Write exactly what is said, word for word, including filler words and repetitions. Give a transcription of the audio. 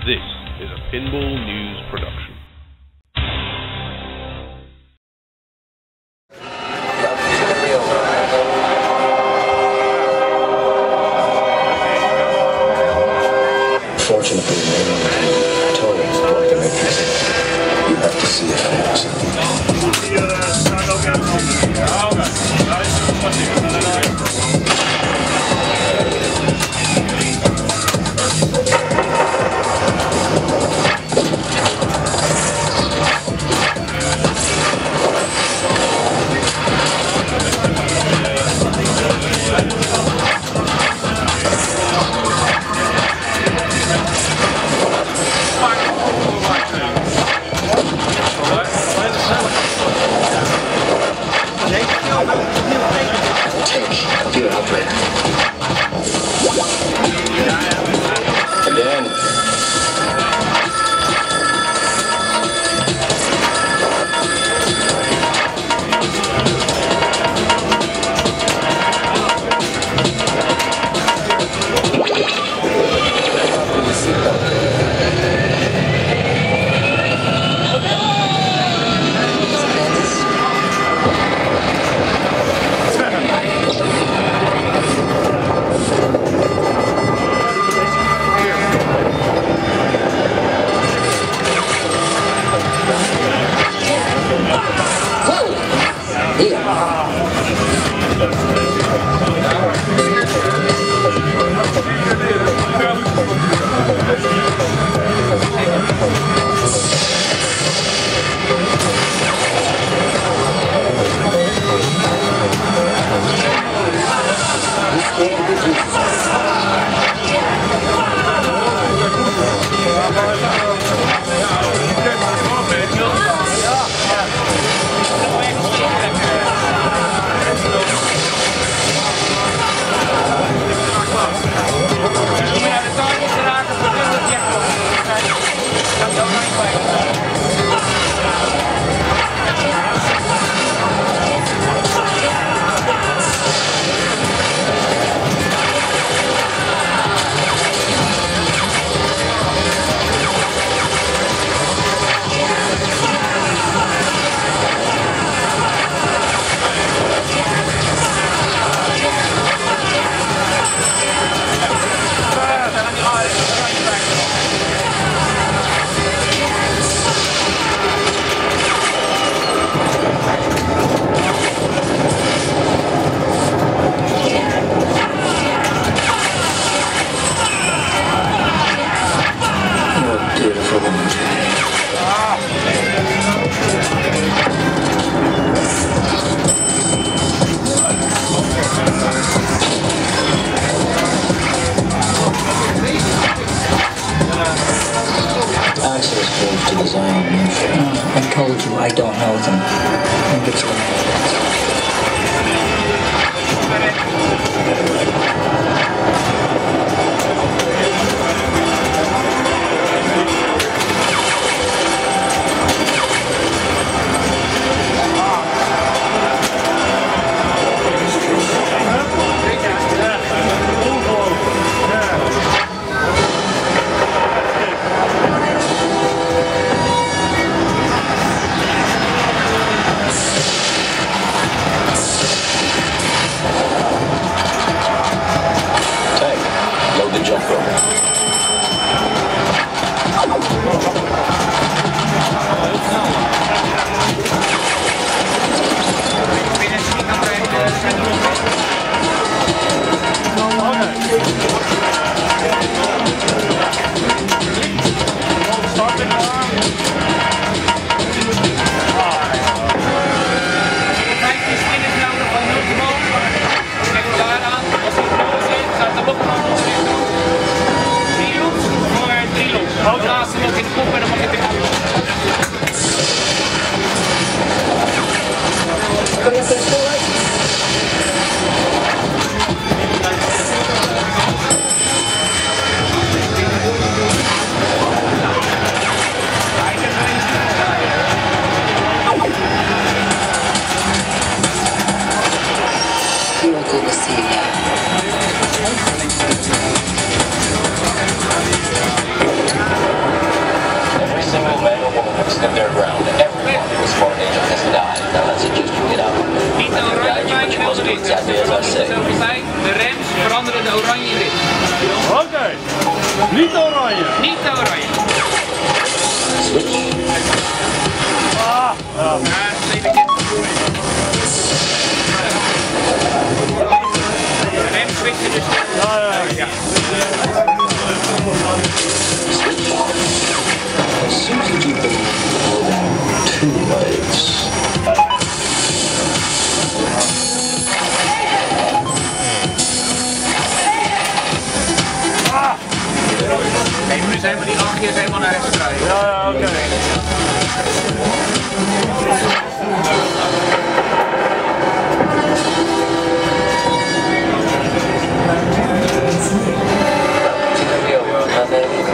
This is a Pinball News production. Fortunately, the toilets block the matrix. You have to see it for I told you I don't know them. I think it's P-R O C. Oké. Niet oranje. Niet oranje. Ah. Ja. Ja, tweede keer. En switchen dus. Ja, ja, ja. As soon as you go down two legs. Nee, maar nu zijn we die achtjes helemaal naar rechts draaien. Ja, ja, oké. Okay. Video,